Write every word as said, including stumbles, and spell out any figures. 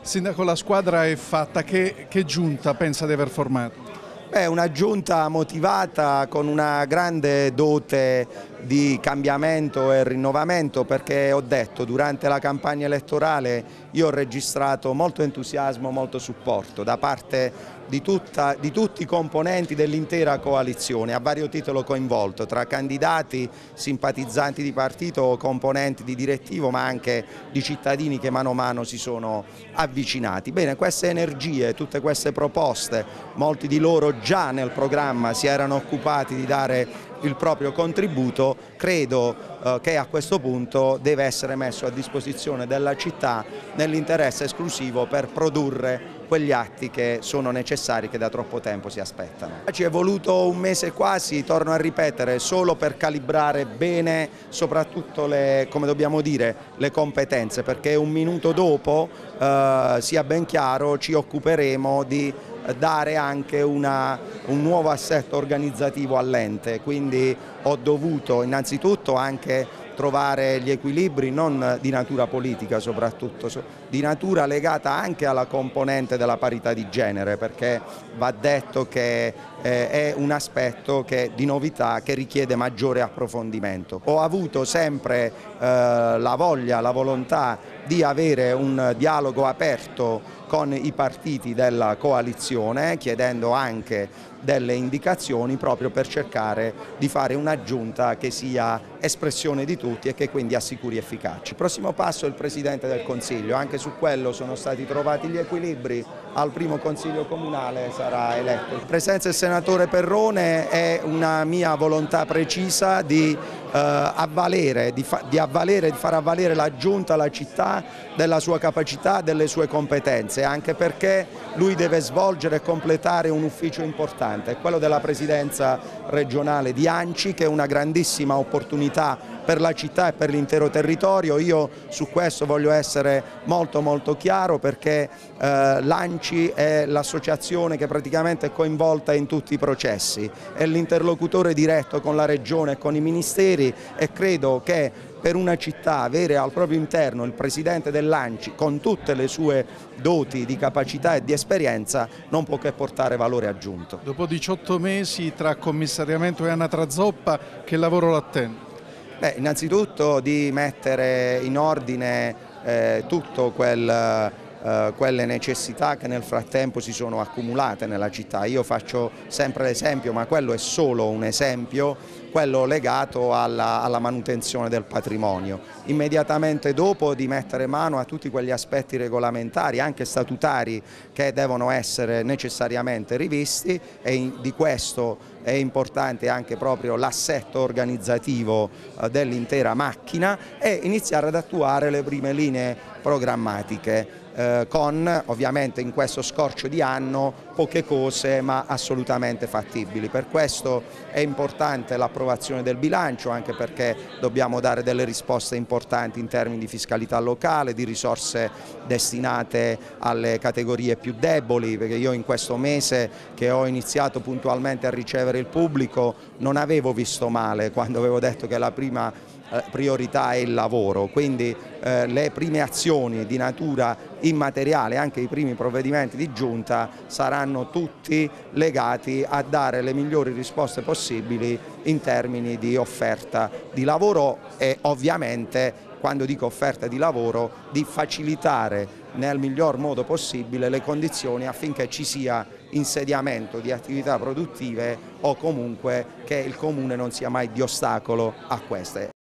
Sindaco, la squadra è fatta, che, che giunta pensa di aver formato? È una giunta motivata con una grande dote di cambiamento e rinnovamento, perché ho detto durante la campagna elettorale io ho registrato molto entusiasmo, molto supporto da parte di, tutta, di tutti i componenti dell'intera coalizione a vario titolo coinvolto, tra candidati, simpatizzanti di partito o componenti di direttivo, ma anche di cittadini che mano a mano si sono avvicinati. Bene, queste energie, tutte queste proposte, molti di loro già nel programma si erano occupati di dare il proprio contributo, credo eh, che a questo punto deve essere messo a disposizione della città nell'interesse esclusivo per produrre quegli atti che sono necessari, che da troppo tempo si aspettano. Ci è voluto un mese quasi, torno a ripetere, solo per calibrare bene soprattutto le, come dobbiamo dire, le competenze, perché un minuto dopo, eh, sia ben chiaro, ci occuperemo di dare anche una, un nuovo assetto organizzativo all'ente, quindi ho dovuto innanzitutto anche trovare gli equilibri non di natura politica soprattutto, di natura legata anche alla componente della parità di genere, perché va detto che eh, è un aspetto che, di novità che richiede maggiore approfondimento. Ho avuto sempre eh, la voglia, la volontà di avere un dialogo aperto con i partiti della coalizione, chiedendo anche delle indicazioni proprio per cercare di fare una giunta che sia espressione di tutti e che quindi assicuri efficacia. Il prossimo passo è il Presidente del Consiglio, anche su quello sono stati trovati gli equilibri, al primo Consiglio comunale sarà eletto. La presenza del Senatore Perrone è una mia volontà precisa di, eh, avvalere, di, fa, di avvalere, di far avvalere la Giunta, la città, della sua capacità, delle sue competenze, anche perché lui deve svolgere e completare un ufficio importante, quello della Presidenza regionale di Anci, che è una grandissima opportunità per la città e per l'intero territorio. Io su questo voglio essere molto molto chiaro, perché eh, l'Anci è l'associazione che praticamente è coinvolta in tutti i processi, è l'interlocutore diretto con la Regione e con i ministeri, e credo che per una città avere al proprio interno il presidente dell'Anci con tutte le sue doti di capacità e di esperienza non può che portare valore aggiunto. Dopo diciotto mesi tra commissariamento e anatra zoppa, che lavoro l'attende? Beh, innanzitutto di mettere in ordine eh, tutto quel... Uh, quelle necessità che nel frattempo si sono accumulate nella città. Io faccio sempre l'esempio, ma quello è solo un esempio, quello legato alla, alla manutenzione del patrimonio. Immediatamente dopo di mettere mano a tutti quegli aspetti regolamentari, anche statutari, che devono essere necessariamente rivisti, e in, di questo è importante anche proprio l'assetto organizzativo uh, dell'intera macchina, e iniziare ad attuare le prime linee programmatiche. Eh, con ovviamente in questo scorcio di anno poche cose ma assolutamente fattibili. Per questo è importante l'approvazione del bilancio, anche perché dobbiamo dare delle risposte importanti in termini di fiscalità locale, di risorse destinate alle categorie più deboli, perché io in questo mese che ho iniziato puntualmente a ricevere il pubblico non avevo visto male quando avevo detto che la prima priorità è il lavoro, quindi eh, le prime azioni di natura immateriale, anche i primi provvedimenti di giunta, saranno tutti legati a dare le migliori risposte possibili in termini di offerta di lavoro e ovviamente, quando dico offerta di lavoro, di facilitare nel miglior modo possibile le condizioni affinché ci sia insediamento di attività produttive o comunque che il Comune non sia mai di ostacolo a queste.